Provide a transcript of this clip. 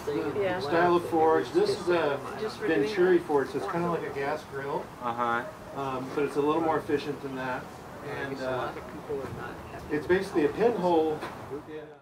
Yeah. style of forge. This is a Just for Venturi forge, so it's kind of like a gas grill, Uh-huh. but it's a little more efficient than that. And it's basically a pinhole in